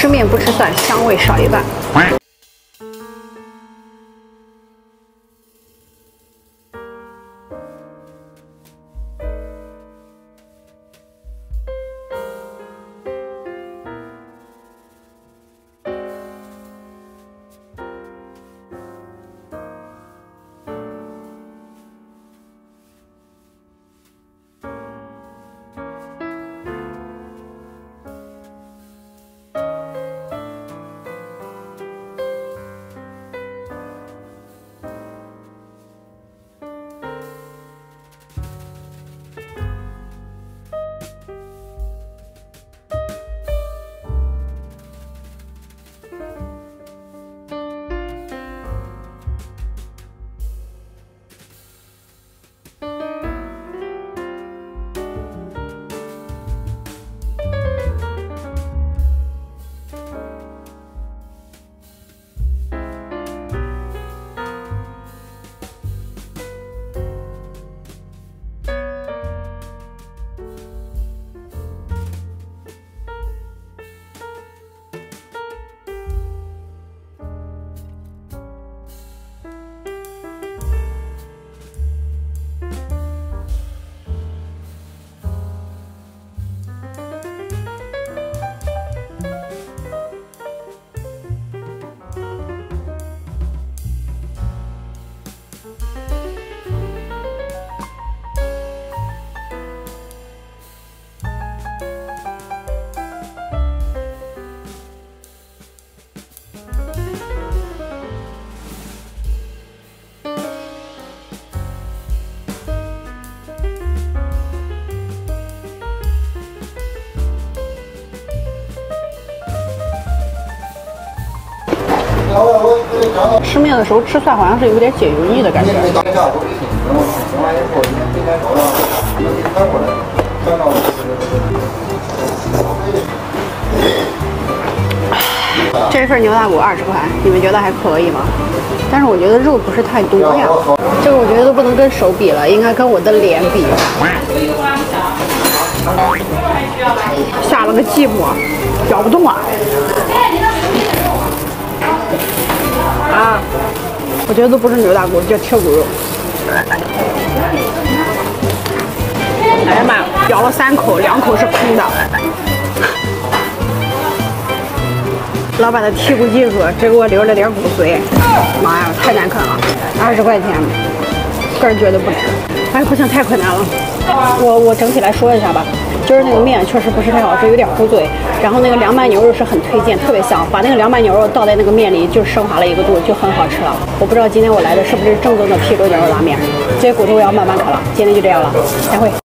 吃面不吃蒜，香味少一半。吃面的时候吃蒜好像是有点解油腻的感觉。这份牛大骨20块，你们觉得还可以吗？但是我觉得肉不是太多呀，这个我觉得都不能跟手比了，应该跟我的脸比。下了个寂寞，咬不动啊！啊，我觉得都不是牛大骨，叫贴骨肉。哎呀妈，咬了3口，2口是空的。老板的剔骨技术只给我留了点骨髓，妈呀，太难啃了，20块钱，个人觉得不值。哎，不行，太困难了。我整体来说一下吧，就是那个面确实不是太好吃，有点糊嘴。然后那个凉拌牛肉是很推荐，特别香，把那个凉拌牛肉倒在那个面里，就升华了1个度，就很好吃了。我不知道今天我来的是不是正宗的邳州牛肉拉面，这些骨头我要慢慢啃了。今天就这样了，再会。